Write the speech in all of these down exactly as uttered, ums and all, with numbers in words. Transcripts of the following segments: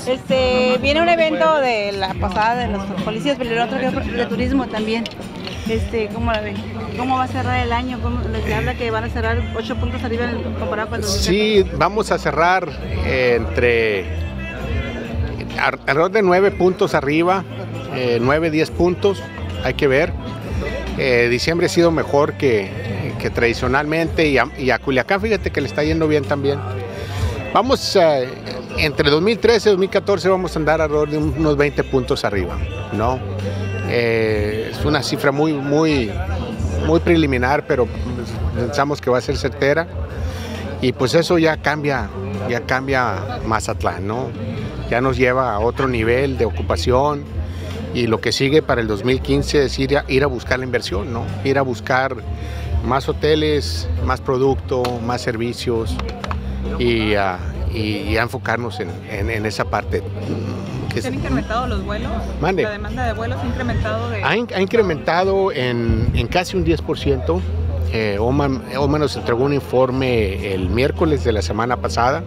Este, viene un evento de la pasada de los policías, pero el otro que es de turismo también. Este, ¿cómo la ven? ¿Cómo va a cerrar el año? ¿Cómo les habla que van a cerrar ocho puntos arriba comparado con el dos mil catorce? Sí, vamos a cerrar eh, entre alrededor de nueve puntos arriba, eh, nueve, diez puntos, hay que ver. Eh, diciembre ha sido mejor que, que tradicionalmente y a, y a Culiacán, fíjate que le está yendo bien también. Vamos, eh, entre dos mil trece y dos mil catorce vamos a andar alrededor de unos veinte puntos arriba, ¿no? Eh, es una cifra muy, muy, muy preliminar, pero pensamos que va a ser certera y pues eso ya cambia, ya cambia Mazatlán, ¿no? Ya nos lleva a otro nivel de ocupación y lo que sigue para el dos mil quince es ir a, ir a buscar la inversión, ¿no? Ir a buscar más hoteles, más producto, más servicios y, uh, y, y a enfocarnos en, en, en esa parte. ¿Se han incrementado los vuelos? Mande. ¿La demanda de vuelos ha incrementado? De... Ha, in, ha incrementado en, en casi un diez por ciento. Eh, Oman, Oman nos entregó un informe el miércoles de la semana pasada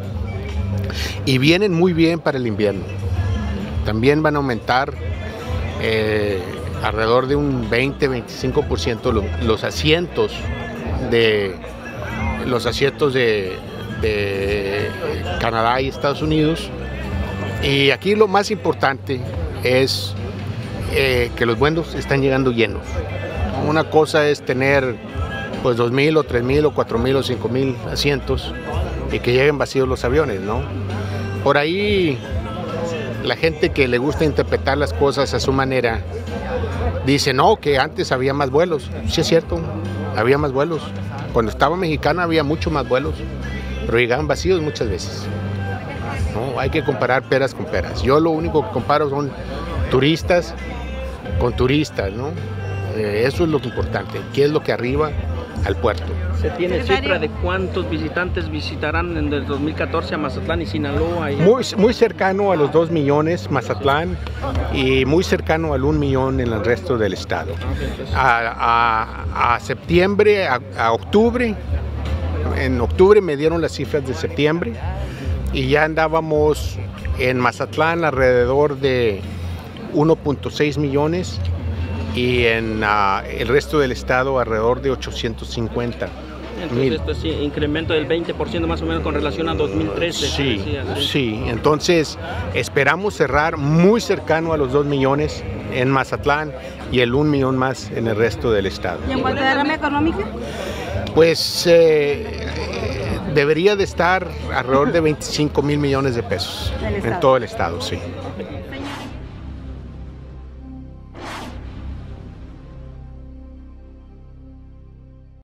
y vienen muy bien para el invierno. También van a aumentar eh, alrededor de un veinte a veinticinco por ciento los, los asientos de los asientos de, de Canadá y Estados Unidos. Y aquí lo más importante es eh, que los vuelos están llegando llenos. Una cosa es tener pues dos mil o tres mil o cuatro mil o cinco mil asientos y que lleguen vacíos los aviones, ¿no? Por ahí la gente que le gusta interpretar las cosas a su manera dice, no, que antes había más vuelos. Sí es cierto, había más vuelos. Cuando estaba Mexicana había mucho más vuelos, pero llegaban vacíos muchas veces. No, hay que comparar peras con peras. Yo lo único que comparo son turistas con turistas, ¿no? Eh, eso es lo importante. ¿Qué es lo que arriba al puerto? ¿Se tiene cifra de cuántos visitantes visitarán en el dos mil catorce a Mazatlán y Sinaloa? Y... Muy, muy cercano a los dos millones Mazatlán y muy cercano al un millón en el resto del estado. A, a, a septiembre, a, a octubre, en octubre me dieron las cifras de septiembre y ya andábamos en Mazatlán alrededor de uno punto seis millones y en uh, el resto del estado alrededor de ochocientos cincuenta. Entonces esto es incremento del veinte por ciento más o menos con relación a dos mil trece. Sí, decía, ¿sí? Sí, entonces esperamos cerrar muy cercano a los dos millones en Mazatlán y el un millón más en el resto del estado. ¿Y en cuanto a derrama económica? Pues eh, debería de estar alrededor de veinticinco mil millones de pesos en todo el estado, sí.